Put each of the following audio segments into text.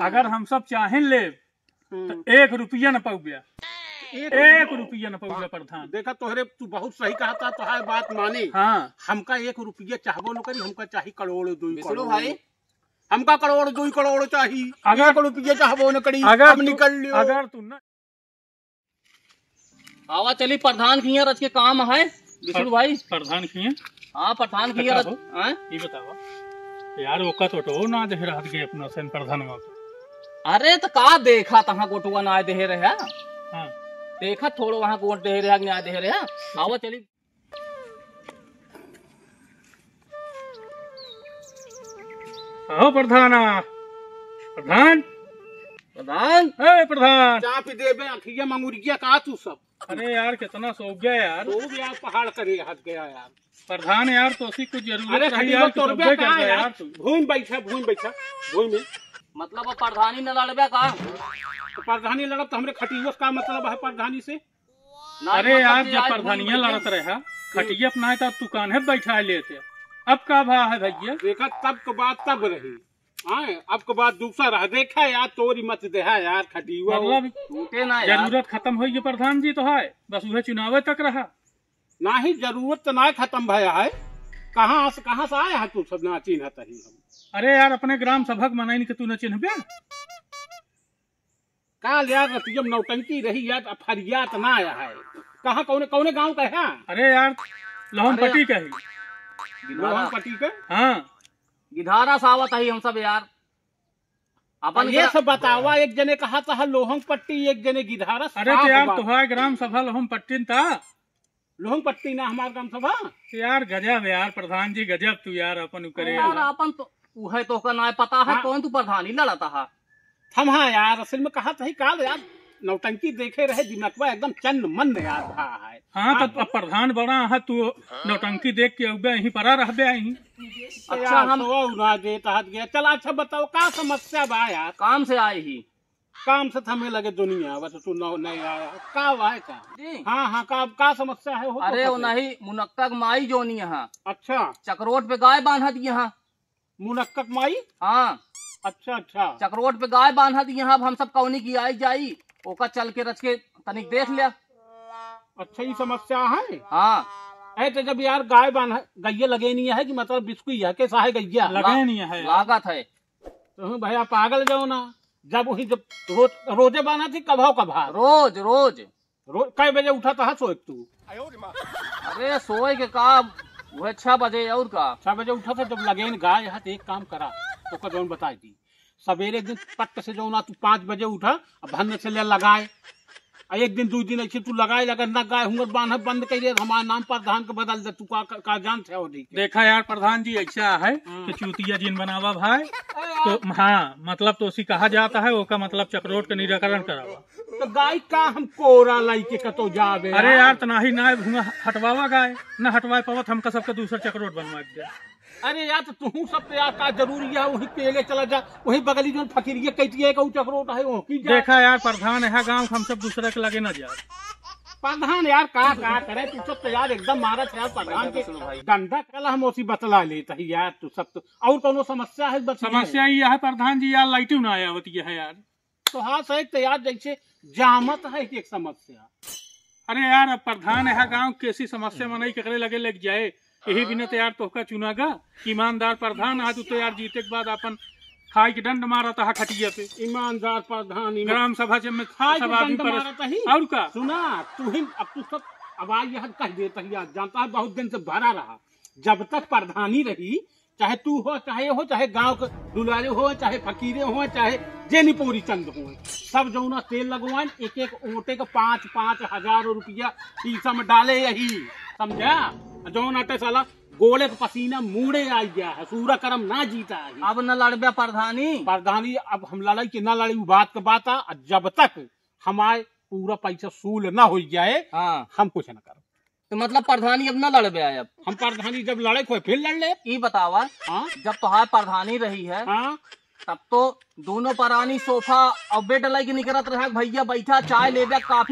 अगर हम सब चाहें ले तो 1 रुपया न पाऊ गया, 1 रुपया न पाऊ गया प्रधान। देखा तोहरे तू बहुत सही कहा था, तो बात माने। हाँ हमका 1 रुपया चाहबो न करी, हमका चाहिए करोड़ 2 करोड़ भाई, हमका करोड़ 2 करोड़ चाहिए। अगर 1 रुपया चाहबो न करी, अगर अब निकल लियो। अगर तू न आवा चली प्रधान की रच के काम है विष्णु भाई। प्रधान किए हाँ प्रधान की रच। ये बताओ यार ओका तो ना देख रहा के अपना सेन प्रधान में। अरे तो का देखा तहाँ गोटुआ ना दे रहे। हाँ देखा थोड़ा वहाँ गोट दे रहा न्याय दे रहा। आवा चली आओ प्रधान। प्रधान प्रधान प्रधान चाप देबे अखिया मंगुरिया का तू सब। अरे यार कितना सो गया यार, तो यार पहाड़ करे हट गया यार प्रधान यार तो उसी कुछ जरूरत अरे रही यार तो रुपया कर कहाँ दे यार यार तू भूमि बैठा भूमि में। मतलब अब प्रधानी न लड़बे का। तो प्रधानी लड़ब तो हमरे खटियों का मतलब है प्रधानी से। अरे यार जब प्रधानिया लड़त रहा खटिया अपना तब तू कान्हे बैठा लेते, अब का भा है भैया। देखा तब के बात तब रही। हाँ अब के बाद दूसरा रहा। देखा यार तोरी मत देहा यार खटिया मतलब टूटे ना यार। जरूरत खत्म हो गई प्रधान जी तो है, बस वह चुनाव तक रहा। ना ही जरूरत तो ना खत्म भया है। कहाँ से आया है तू सब ना चिन्हत ही हम। अरे यार अपने ग्राम सभक मनाई के तू न चिन्हबे काल यार रतियम नौटंकी रही यार फरियात ना आया है। कहाँ कौने गांव का है। अरे यार लोहमपट्टी का ही। लोहमपट्टी के हाँ गिधारा सावत है हम सब यार। अपन ये सब बतावा। एक जने कहा था लोहमपट्टी, एक जने गिधारा। अरे तो यार तुम्हारा ग्राम सभा लोहमपट्टी था। लोहमपट्टी ना हमारा ग्राम सभा यार गजब यार प्रधान जी गजब तू यार अपन करे यार अपन तो उहे तो का ना पता है। कौन तू प्रधानी लड़ता है। हम हाँ यार असल में कहा था काल यार नौटंकी देखे रहे दिमागवा एकदम चन्न मन यार रहा है। हाँ तो प्रधान बड़ा है तू नौटंकी देख के उबे यहीं परा रहबे यहीं। अच्छा हम उड़ा दे तहत गया। चल अच्छा बताओ का समस्या बा यार। काम से आए ही काम से हमें लगे दुनिया बस तू नहीं आया का वाय का। हाँ का समस्या है। अरे वो नहीं मुनक्का माई जोनी यहाँ। अच्छा चक्रोट पे गाय बांधा दी यहाँ। मुनक्का माई। हाँ अच्छा चक्रोट पे गाय बांधा दी यहाँ। अब हम सब कौनी की आई जाई ओका चल के रच के तनिक देख लिया। अच्छा ये समस्या है। हाँ तो जब यार गाय बांधा गैया लगे नहीं है कि मतलब बिस्कुई है कैसा है गैया लगे नहीं है लागत है। तो भैया पागल जाओ ना। जब वही जब रोजे बांधा थी कभा रोज कई बजे उठा था सोए तू। अरे सोए के का वह 6 बजे और का 6 बजे उठा था जब लगेन गाय है। एक काम करा तो का जौन बताई दी सवेरे दिन पट से जो ना तू 5 बजे उठा अब भन्न से ले लगाए। एक दिन 2 दिन ऐसे तू लगाए लगा न गाय हुंगर बांध बंद कर दे हमारा नाम प्रधान के बदल दे। तू का जान थे और देखा यार प्रधान जी ऐसा है कि चूतिया जिन बनावा भाई तो हाँ मतलब तो उसी कहा जाता है वो का मतलब चक्रोट का निराकरण करावा। तो गाय का हम कोरा लाई के कतो जावे। अरे यार तो नाही ना भूंगा हटवावा गाय न हटवाए पावत हमका सबका दूसरा चक्रोट बनवा दिया। अरे यार तो तू सब तो यार का जरूरी है वही पेले चला जा वही बगली जो फकीरिया कैटिया का चक्रोट है वो की जा। देखा यार प्रधान है गांव हम सब दूसरे के लगे न जा। प्रधान यार का करे तू सब तो यार एकदम मारा यार प्रधान के डंडा कल हम उसी बतला लेता है यार तू सब तो। और कोनो समस्या है? समस्या ये है प्रधान जी यार लाइट ना आया होती है यार। तो हाँ सही तो यार जैसे जामत है एक समस्या। अरे यार अब प्रधान है गांव कैसी समस्या में नहीं ककरे लगे लग जाए यही बिना तो यार तोहका चुनागा ईमानदार प्रधान है तू तो यार जीते के बाद अपन खाई के दंड मारा था खटिया पे। ईमानदार प्रधान ग्राम सभा जब में खाई सब के आदमी दंड मारता ही और का सुना तू ही अब तू सब आवाज यहाँ कह देता ही जानता है बहुत दिन से भरा रहा। जब तक प्रधानी रही चाहे तू हो चाहे गांव के दुलारे हो चाहे फकीरे हो चाहे जेनी पूरी चंद हो सब जो ना तेल लगवाए एक ओटे का 5-5 हजार रुपया शीशा में डाले यही समझा। जो नाटे साला गोले का पसीना मुड़े आ गया है सूरा करम ना जीता है। अब न लड़बे प्रधानी अब हम लड़ाई की ना लड़ी बात का बात आ जब तक हमारे पूरा पैसा सूल ना हो जाए हाँ हम कुछ न करो। तो मतलब प्रधानी अब न लड़बे अब हम प्रधानी जब लड़े कोई फिर लड़ ले। ये बतावा हाँ जब तुम्हारी प्रधानी रही है हाँ तब तो दोनों परानी सोफा और बेड लाई के निकलत रहा भैया बैठा चाय लेबे काफी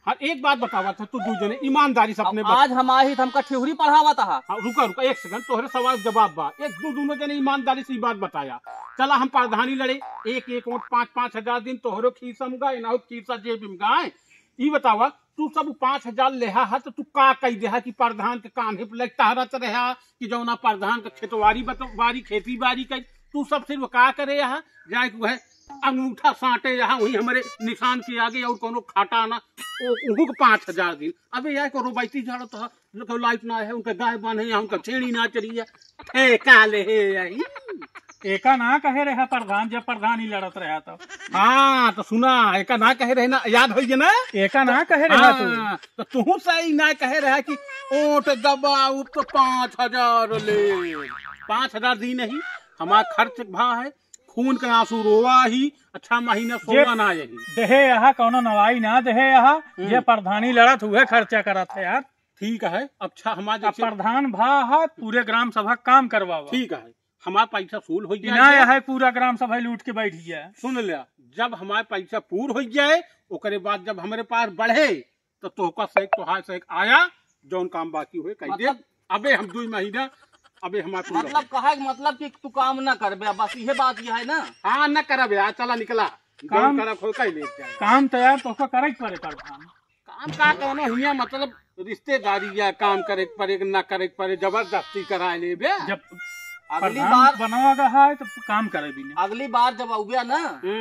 हाँ एक बात बतावा था तू दू जने ईमानदारी से अपने आज हम आई हमका ठेहुरी पढ़ावा था। हाँ, रुका रुका एक सेकंड, तोहरे सवाल जवाब बा। एक दोनों जने ईमानदारी से बात बताया। चला हम प्रधानी लड़े, एक एक वोट 5-5 हजार दिन तोहरो खीसम गाय ना खीसा जेब में गाय। ई बतावा तू सब 5,000 लेहा है तो तू का कही देहा कि प्रधान के कान्हे पे लगता रहत रहा कि जौना प्रधान के खेतवारी बारी खेती बाड़ी कर तू सब सिर्फ का करे यहाँ जाए वह अंगूठा साटे यहाँ वही हमारे निशान के आगे और कोनो खाटा ना उनको 5,000 दिन। अबे यार को रोबाइती झाड़ो तो लाइट ना है उनका गाय बांध है उनका छेड़ी ना चली है ठेका ले यही एका ना कहे रहा प्रधान जब प्रधान ही लड़त रहा तो। हाँ तो सुना एका ना कहे रहे ना याद हो ना एका ना कहे रहा तो तू सही ना कहे रहा कि ओट दबाऊ तो 5,000 ले 5,000 दी नहीं हमारा खर्च भा है खून के आंसू रोवा ही अच्छा महीना सोना ना यही देहे यहाँ कोनो नवाई ना देहे यहाँ ये प्रधानी लड़त हुए खर्चा करत है यार। ठीक है अच्छा हमारे प्रधान भा है पूरे ग्राम सभा काम करवावा। ठीक है हमारा पैसा फूल हो ना है पूरा ग्राम सभा लूट के बैठ गया। सुन लिया जब हमारे पैसा पूर हो जाए ओकरे बाद जब हमारे पास बढ़े तो तोहका से तोहार से आया जौन काम बाकी हुए कह दे। अबे हम 2 महीना अबे हमारे मतलब कहा मतलब कि तू काम ना कर बस ये बात ये है ना। हाँ न करब यार चला निकला काम करब हो कहीं ले जाए काम तैयार तो करे पड़े प्रधान काम का कहना हुआ मतलब रिश्तेदारी या काम करे पड़े न करे पड़े जबरदस्ती कराए ले बे। जब अगली बार बनवा है तो काम करे भी नहीं। अगली बार जब आउगा ना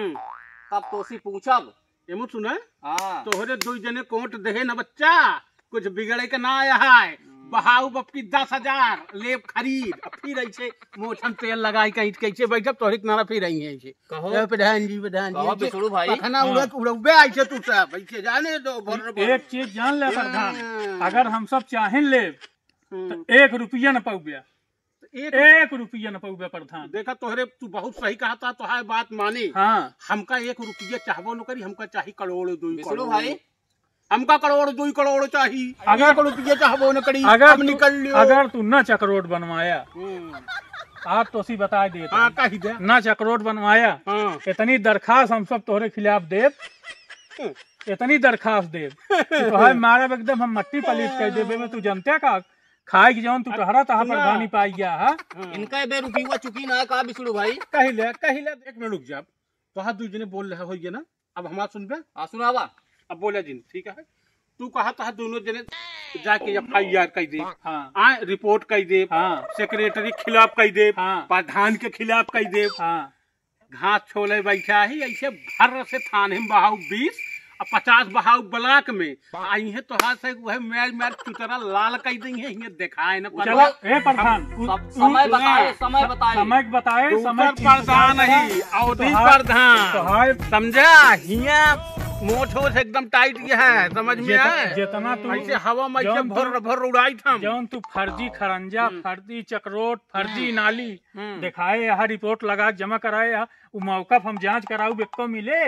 तब तोसी पूछब एमु सुना हाँ तोहरे 2 जने कोट दे न बच्चा कुछ बिगड़े के ना आया है बहाऊ बपकी 10,000 लेप खरीद फिर ऐसे मोछन तेल लगाई कहीं कैसे बैठब तोहरे किनारा फिर आई है ऐसे कहो प्रधान जी बिसुड़ू भाई खाना उड़बे ऐसे तू सब ऐसे जाने दो एक चीज जान ले प्रधान अगर हम सब चाहें ले तो 1 रुपया न पाऊबे 1 रुपया न पाऊबे प्रधान। देखा तोहरे तू बहुत सही कहा था तो है बात माने। हाँ हमका 1 रुपया चाहबो न करी हमका चाहिए करोड़ 2 बिसुड़ू भाई हमका करोड़ 2 करोड़ चाहिए अगर रुपये चाहबो न करी अगर निकल लियो अगर तू न चक्रोट बनवाया आप तो सी बता दे हाँ कही दे न चक्रोट बनवाया हाँ इतनी दरखास्त हम सब तोहरे खिलाफ देव इतनी दरखास्त देव तो है मारा एकदम हम मट्टी पलीत कर देवे में तू जनते का खाए की जौन तू कहरा तहा प्रधानी पाई गया है इनका बे रुपया चुकी ना का बिसुड़ू भाई कही ले 1 मिनट रुक जा तो हाथ 2 जने बोल रहे हो ना अब हमारा सुनबे हाँ सुनावा अब बोले जिन ठीक है तू कहा था दोनों जने जाके FIR कह दे हाँ रिपोर्ट कह दे हाँ सेक्रेटरी खिलाफ कह दे हाँ प्रधान के खिलाफ कह दे हाँ घास छोले बैठा ही ऐसे भर से थाने में बहाव 20 और 50 बहाव ब्लॉक में आई है तो हाथ से वह मैल चुतरा लाल कह दी है ये दिखाए न चलो ए प्रधान समय बताए समय बताए समय प्रधान नहीं अवधि प्रधान समझा हिया मोछो से एकदम टाइट ये है समझ में आए जितना तू ऐसे हवा में ऐसे भर उड़ाई था जौन तू फर्जी खरंजा फर्जी चक्रोट फर्जी नाली दिखाए यहाँ रिपोर्ट लगा जमा कराए यहाँ वो मौका हम जांच कराऊ बेको मिले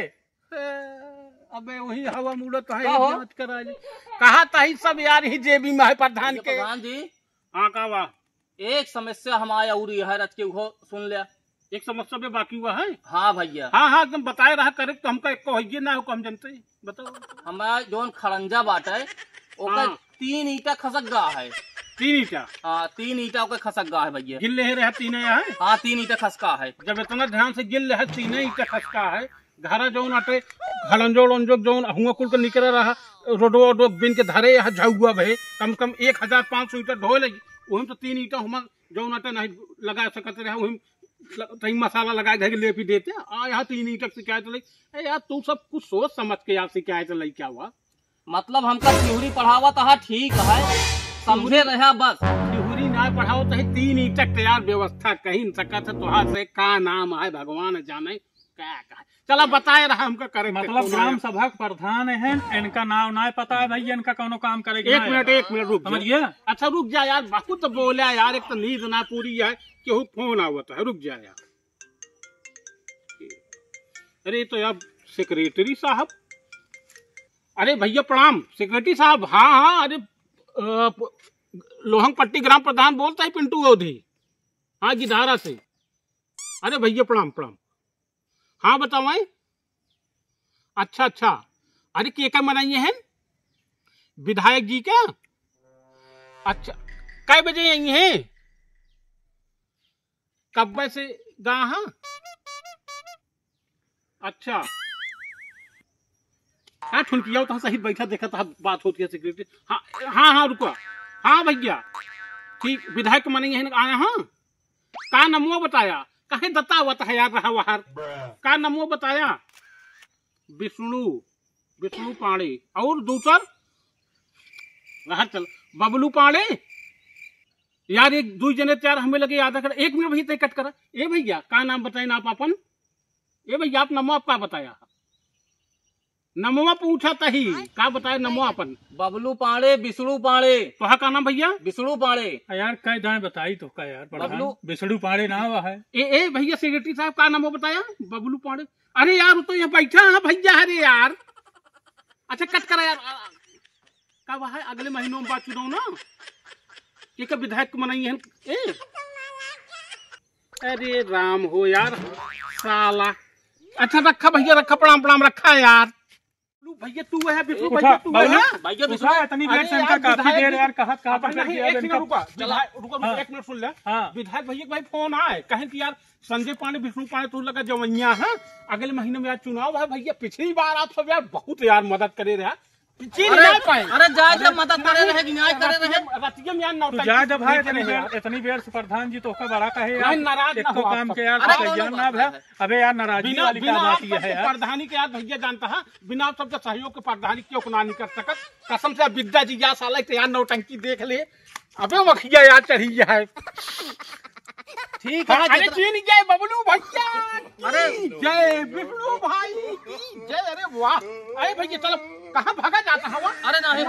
अबे वही हवा मुड़त है जांच करा ले कहा था ही सब यार ही जेबी में है प्रधान के प्रधान जी हाँ का वाह एक समस्या हमारे और है रच के वो सुन लिया एक समस्या में बाकी हुआ है। हाँ भैया हाँ तुम बताए रहा करे तो हमका एक कहिए ना हम जानते बताओ हमारा जोन खरंजा बाट है ओकर 3 ईटा खसक गा है 3 ईटा हाँ 3 ईटा ओकर खसक गा है भैया गिल ले रहा 3 है हाँ 3 ईटा खसका है जब इतना ध्यान से गिल रहा 3 ईटा खसका है घरा जौन आटे घड़ंजोड़ उंजोड़ जौन हुआ कुल के निकल रहा रोडो बिन के धरे यहाँ झाउआ भे कम से कम 1,500 ईटा ढो लगी वही तो 3 ईटा हम जौन आटे नहीं लगा सकते रहे वही तही मसाला लगा घर ले भी देते यहाँ 3 ईटा शिकायत लगी यार तू सब कुछ सोच समझ के यार शिकायत लगी क्या हुआ मतलब हमका थियोरी पढ़ावा था ठीक है समझे रहा बस थियोरी ना पढ़ाओ तो 3 ईटा तैयार व्यवस्था कहीं न सका था तुहार से का नाम है भगवान जाने क्या चला बताए रहा हमका करे मतलब ग्राम सभा प्रधान है इनका नाम ना पता है भाई इनका कोनो काम करेगा 1 मिनट रुक समझिए अच्छा रुक जा यार बाकू तो बोला यार एक तो नींद ना पूरी है केहू फोन आवत है रुक जा यार अरे तो यार सेक्रेटरी साहब अरे भैया प्रणाम सेक्रेटरी साहब हाँ अरे लोहंग पट्टी ग्राम प्रधान बोलता है पिंटू अवधि हाँ गिधारा से अरे भैया प्रणाम हाँ बताओ अच्छा अरे केका मनाइए हैं विधायक जी क्या? अच्छा, कै बजे आई हैं? कब से गा? हाँ, अच्छा, हाँ ठुनकिया तो सही बैठा देखा था, बात होती है सेक्रेटरी। हाँ हाँ हाँ रुको, हाँ भैया ठीक, विधायक मनी है आया। हाँ, का नमो बताया? कहे दत्ता हुआ था यार, रहा बाहर का नमो बताया? विष्णु पांडे, और दूसर रहा चल बबलू पांडे। यार एक दो जने तैयार हमें लगे याद कर, 1 मिनट भैया कट कर। ए भैया का नाम बताए ना आप अपन? ए भैया आप नमो आपका बताया? नमो पूछा तही का बताए नमो अपन? बबलू पांडे, विष्णु पांडे। तो का नाम भैया? विष्णु पांडे। यार कई दाएं बताई तो का यार बबलू विष्णु पांडे ना हुआ है। ए भैया सेक्रेटरी साहब का नाम बताया? बबलू पांडे। अरे यार तो यहाँ बैठा है भैया। अरे यार अच्छा कट करा यार, कब है? अगले महीनों में बात चुनाव ना, ये कब विधायक मनाई है? ए अरे राम हो यार साला। अच्छा रखा भैया, रखा, प्रणाम प्रणाम रखा यार। भैया तू है विष्णु भैया, तू है भैया विष्णु। इतनी देर से इनका काफी देर यार कहा पर कर दिया। एक मिनट रुको, रुको 1 मिनट सुन ले। हाँ। विधायक भैया भाई फोन आए, कहें कि यार संजय पांडे विष्णु पांडे तो लगा जवैया है, अगले महीने में यार चुनाव है भैया। पिछली बार आप सब यार बहुत यार मदद करे रहे, अरे जाए जब मदद करे रहे, न्याय करे रहे। जा जब है इतनी देर से प्रधान जी तो का बड़ा कहे यार, नाराज एक तो काम के यार ज्ञान ना है। अबे यार नाराजगी वाली क्या बात है यार? प्रधानी के यार भैया जानता है, बिना सबके सहयोग के प्रधानी क्यों ना नहीं कर सकत। कसम से विद्या जी या साला यार नौटंकी देख ले। अबे वखिया यार चढ़ी जाए। ठीक है, अरे चीन जय बबलू भैया, अरे जय विष्णु भाई जय। अरे वाह, अरे भैया चलो, कहाँ भागा जाता है? अरे नहीं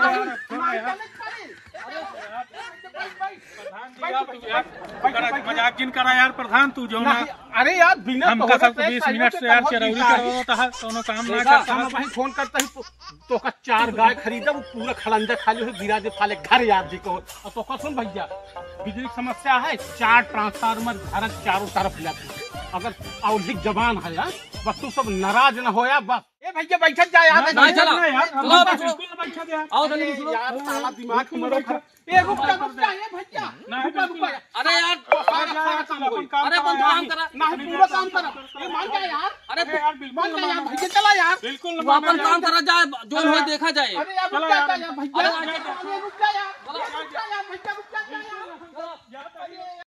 मजाक जिन करा यार प्रधान तू जो ना। अरे यार बिना हम का 20 मिनट से यार चरौरी करवाता है, दोनों काम ना करता है। भाई फोन करता है तो का 4 गाय खरीदा, वो पूरा खलंजा खाली हो गिरा दे फाले घर यार जी को। और तो का सुन भैया, बिजली की समस्या है, 4 ट्रांसफार्मर घर चारों तरफ लगे। अगर औधिक जवान है यार, बस तू सब नाराज न हो यार। बस ए भैया बैठ जा यार, नहीं चला यार बिल्कुल न बैठ जा। आओ अरे यार साला दिमाग मरो खा। ए रुक जा ए भैया, रुक। अरे यार अरे बंद काम करा, नहीं पूरा काम करा। ये मान जा यार। अरे यार मान जा यार भैया, चला यार। बिल्कुल तू अपन काम करा जाए, जो हो देखा जाए। अरे यार रुक जा यार भैया, रुक जा यार, रुक जा यार भैया।